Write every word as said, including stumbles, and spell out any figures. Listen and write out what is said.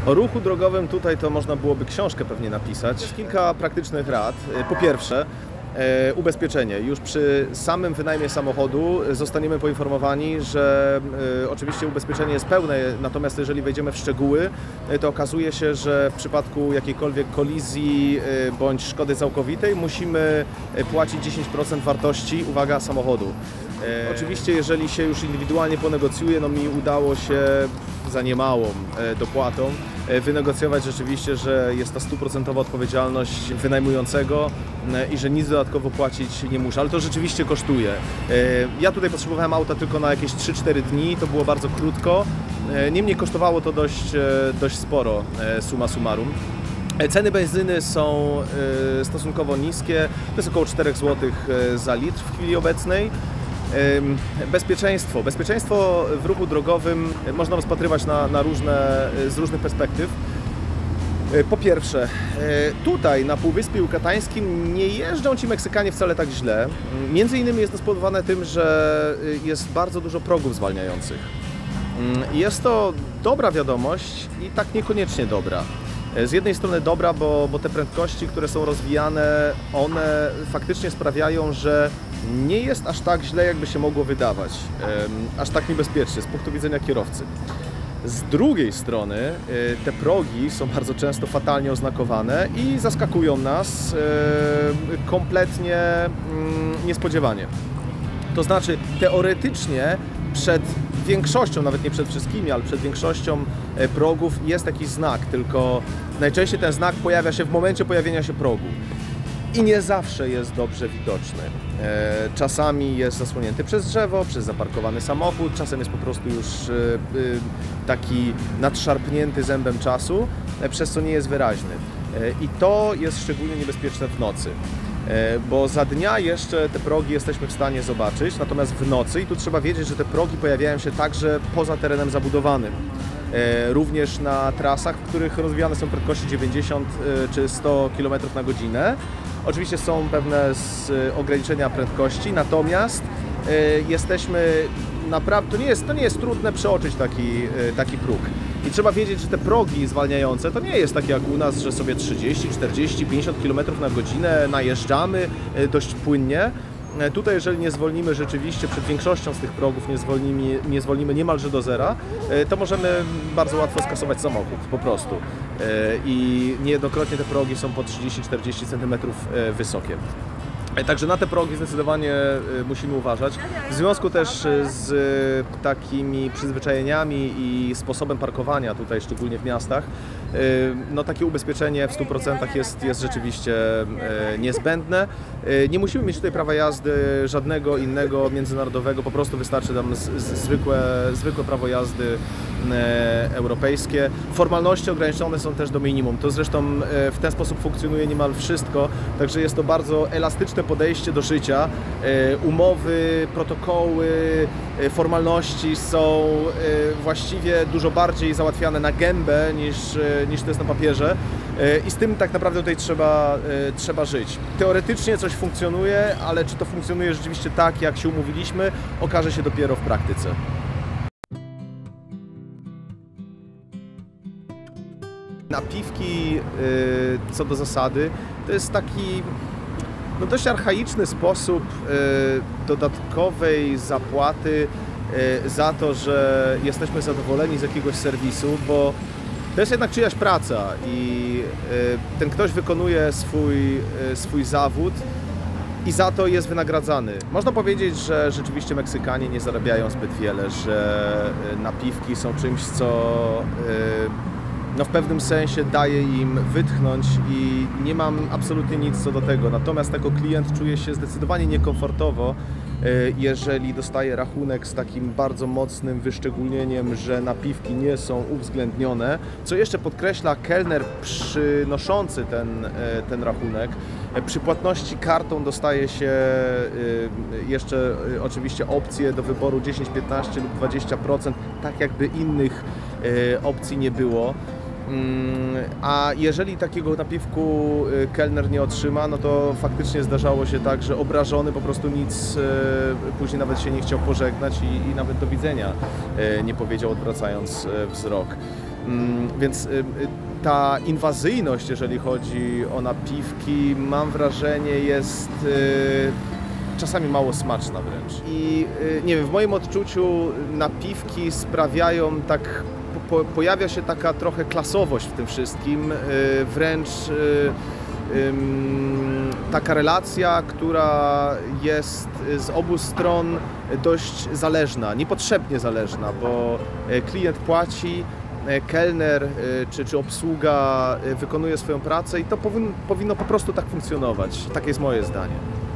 O ruchu drogowym tutaj to można byłoby książkę pewnie napisać. Jest kilka praktycznych rad. Po pierwsze, E, ubezpieczenie. Już przy samym wynajmie samochodu zostaniemy poinformowani, że e, oczywiście ubezpieczenie jest pełne, natomiast jeżeli wejdziemy w szczegóły, e, to okazuje się, że w przypadku jakiejkolwiek kolizji e, bądź szkody całkowitej musimy płacić dziesięć procent wartości, uwaga, samochodu. E, oczywiście jeżeli się już indywidualnie ponegocjuje, no mi udało się za niemałą e, dopłatą e, wynegocjować rzeczywiście, że jest ta stuprocentowa odpowiedzialność wynajmującego e, i że nic dodatkowo płacić nie muszę, ale to rzeczywiście kosztuje. E, ja tutaj potrzebowałem auta tylko na jakieś trzy cztery dni, to było bardzo krótko, e, niemniej kosztowało to dość, e, dość sporo, e, summa summarum. Ceny benzyny są e, stosunkowo niskie, to jest około cztery złote za litr w chwili obecnej. Bezpieczeństwo. Bezpieczeństwo w ruchu drogowym można rozpatrywać na, na różne, z różnych perspektyw. Po pierwsze, tutaj na Półwyspie Jukatańskim nie jeżdżą ci Meksykanie wcale tak źle. Między innymi jest to spowodowane tym, że jest bardzo dużo progów zwalniających. Jest to dobra wiadomość i tak niekoniecznie dobra. Z jednej strony dobra, bo, bo te prędkości, które są rozwijane, one faktycznie sprawiają, że nie jest aż tak źle, jakby się mogło wydawać, aż tak niebezpiecznie z punktu widzenia kierowcy. Z drugiej strony te progi są bardzo często fatalnie oznakowane i zaskakują nas kompletnie niespodziewanie. To znaczy teoretycznie przed większością, nawet nie przed wszystkimi, ale przed większością progów jest jakiś znak, tylko najczęściej ten znak pojawia się w momencie pojawienia się progu. I nie zawsze jest dobrze widoczny. Czasami jest zasłonięty przez drzewo, przez zaparkowany samochód, czasem jest po prostu już taki nadszarpnięty zębem czasu, przez co nie jest wyraźny. I to jest szczególnie niebezpieczne w nocy, bo za dnia jeszcze te progi jesteśmy w stanie zobaczyć, natomiast w nocy, i tu trzeba wiedzieć, że te progi pojawiają się także poza terenem zabudowanym. Również na trasach, w których rozwijane są prędkości dziewięćdziesiąt czy sto kilometrów na godzinę. Oczywiście są pewne ograniczenia prędkości, natomiast jesteśmy naprawdę, to nie jest, to nie jest trudne przeoczyć taki, taki próg. I trzeba wiedzieć, że te progi zwalniające to nie jest tak jak u nas, że sobie trzydzieści, czterdzieści, pięćdziesiąt kilometrów na godzinę najeżdżamy dość płynnie. Tutaj, jeżeli nie zwolnimy rzeczywiście przed większością z tych progów, nie zwolnimy, nie zwolnimy niemalże do zera, to możemy bardzo łatwo skasować samochód, po prostu. I niejednokrotnie te progi są po trzydzieści czterdzieści centymetrów wysokie. Także na te progi zdecydowanie musimy uważać. W związku też z takimi przyzwyczajeniami i sposobem parkowania tutaj, szczególnie w miastach, no takie ubezpieczenie w stu procentach jest, jest rzeczywiście niezbędne. Nie musimy mieć tutaj prawa jazdy żadnego innego międzynarodowego, po prostu wystarczy nam z, z, zwykłe, zwykłe prawo jazdy europejskie. Formalności ograniczone są też do minimum. To zresztą w ten sposób funkcjonuje niemal wszystko, także jest to bardzo elastyczne podejście do życia. Umowy, protokoły, formalności są właściwie dużo bardziej załatwiane na gębę niż, niż to jest na papierze i z tym tak naprawdę tutaj trzeba, trzeba żyć. Teoretycznie coś funkcjonuje, ale czy to funkcjonuje rzeczywiście tak, jak się umówiliśmy, okaże się dopiero w praktyce. Napiwki, co do zasady, to jest taki no, dość archaiczny sposób dodatkowej zapłaty za to, że jesteśmy zadowoleni z jakiegoś serwisu, bo to jest jednak czyjaś praca i ten ktoś wykonuje swój, swój zawód i za to jest wynagradzany. Można powiedzieć, że rzeczywiście Meksykanie nie zarabiają zbyt wiele, że napiwki są czymś, co no w pewnym sensie daje im wytchnąć i nie mam absolutnie nic co do tego. Natomiast jako klient czuję się zdecydowanie niekomfortowo, jeżeli dostaję rachunek z takim bardzo mocnym wyszczególnieniem, że napiwki nie są uwzględnione, co jeszcze podkreśla kelner przynoszący ten, ten rachunek. Przy płatności kartą dostaje się jeszcze oczywiście opcje do wyboru dziesięć, piętnaście lub dwadzieścia procent, tak jakby innych opcji nie było. A jeżeli takiego napiwku kelner nie otrzyma, no to faktycznie zdarzało się tak, że obrażony po prostu nic później nawet się nie chciał pożegnać i, i nawet do widzenia nie powiedział, odwracając wzrok. Więc ta inwazyjność, jeżeli chodzi o napiwki, mam wrażenie, jest czasami mało smaczna wręcz. I nie wiem, w moim odczuciu napiwki sprawiają tak, po, pojawia się taka trochę klasowość w tym wszystkim, wręcz taka relacja, która jest z obu stron dość zależna, niepotrzebnie zależna, bo klient płaci, kelner czy, czy obsługa wykonuje swoją pracę i to powinno, powinno po prostu tak funkcjonować. Takie jest moje zdanie.